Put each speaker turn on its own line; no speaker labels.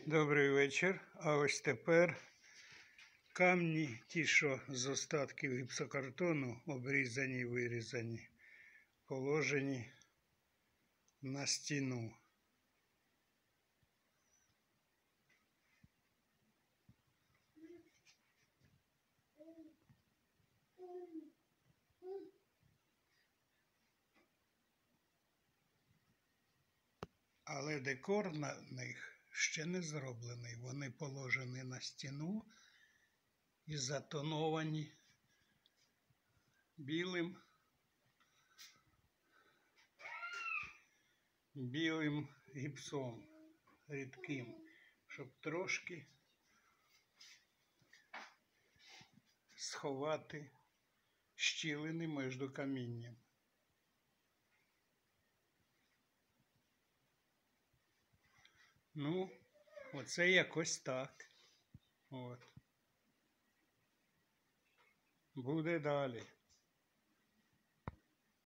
Добрий вечір. А ось тепер камні, ті, що з остатків гіпсокартону, обрізані і вирізані, положені на стіну. Але декор на них ще не зроблений. Вони положені на стіну і затоновані білим гіпсом рідким, щоб трошки сховати щілини між камінням. Ну, оце якось так. От. Буде далі.